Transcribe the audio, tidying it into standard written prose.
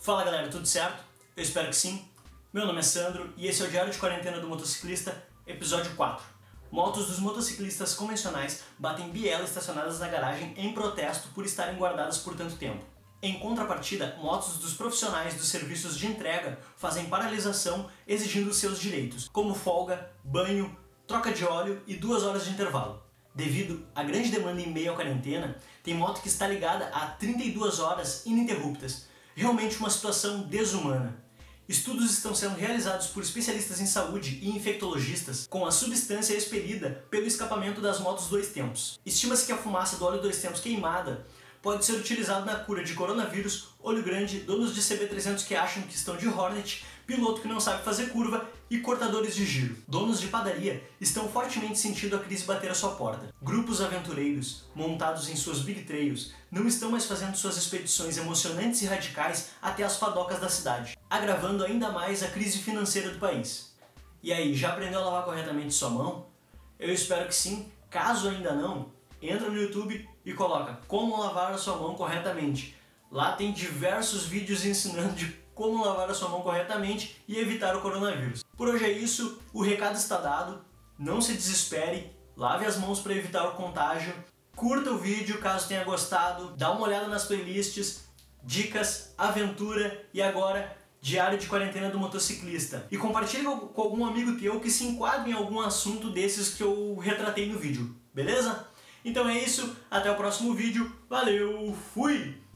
Fala galera, tudo certo? Eu espero que sim. Meu nome é Sandro e esse é o Diário de Quarentena do Motociclista, episódio 4. Motos dos motociclistas convencionais batem biela estacionadas na garagem em protesto por estarem guardadas por tanto tempo. Em contrapartida, motos dos profissionais dos serviços de entrega fazem paralisação exigindo seus direitos, como folga, banho, troca de óleo e 2 horas de intervalo. Devido à grande demanda em meio à quarentena, tem moto que está ligada a 32 horas ininterruptas. Realmente uma situação desumana. Estudos estão sendo realizados por especialistas em saúde e infectologistas com a substância expelida pelo escapamento das motos 2 tempos. Estima-se que a fumaça do óleo 2 tempos queimada pode ser utilizado na cura de coronavírus, olho grande, donos de CB300 que acham que estão de Hornet, piloto que não sabe fazer curva e cortadores de giro. Donos de padaria estão fortemente sentindo a crise bater à sua porta. Grupos aventureiros, montados em suas big trails, não estão mais fazendo suas expedições emocionantes e radicais até as padocas da cidade, agravando ainda mais a crise financeira do país. E aí, já aprendeu a lavar corretamente sua mão? Eu espero que sim. Caso ainda não, entra no YouTube e coloca como lavar a sua mão corretamente. Lá tem diversos vídeos ensinando de como lavar a sua mão corretamente e evitar o coronavírus. Por hoje é isso, o recado está dado, não se desespere, lave as mãos para evitar o contágio, curta o vídeo caso tenha gostado, dá uma olhada nas playlists, dicas, aventura e agora Diário de Quarentena do Motociclista. E compartilhe com algum amigo teu que se enquadre em algum assunto desses que eu retratei no vídeo, beleza? Então é isso, até o próximo vídeo, valeu, fui!